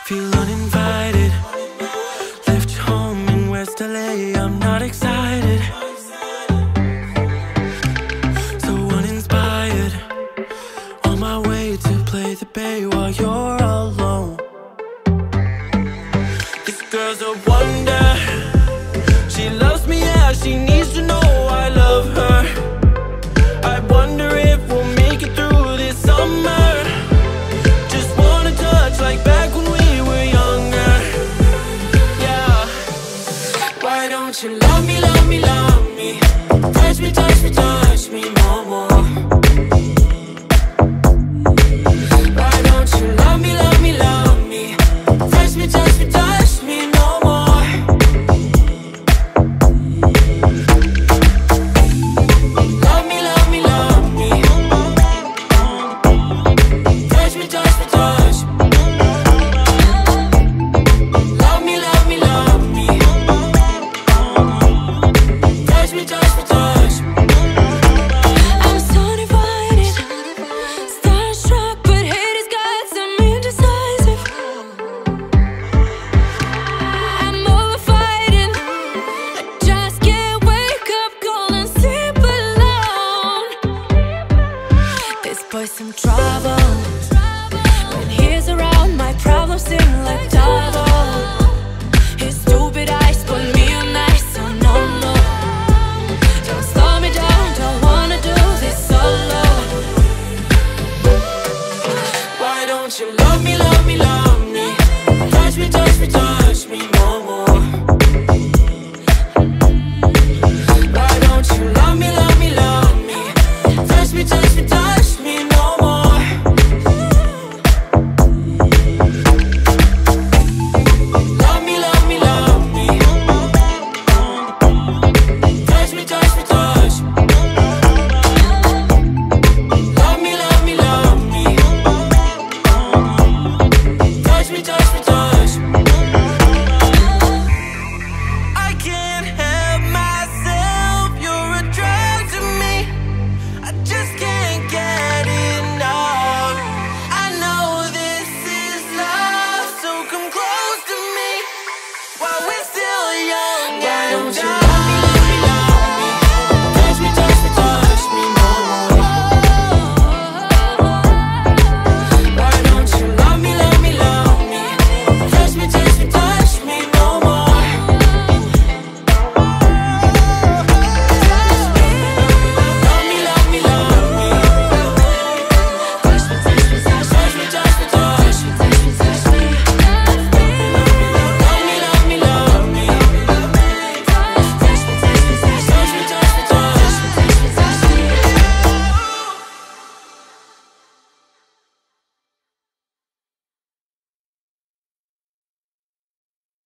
Feel uninvited. Left home in West LA, I'm not excited. So uninspired. On my way to play the bay while you're alone. This girl's a wonder. She loves me, yeah, she needs to know I love her. I wonder if we'll make it through this summer. Just wanna touch like back when we were younger. Yeah. Why don't you love me, love me, love me? Touch me, touch me, touch me no more. Why don't you love me, love me, love me? Touch me, touch me, touch me no more. Love me, love me, love me. Touch me, touch me, touch me. Love me, love me, love me. Touch me, touch me, touch me. I'm so divided, starstruck, but hate has got some indecisive. I'm over fighting, I just can't wake up cold and sleep alone. This boy's some trouble.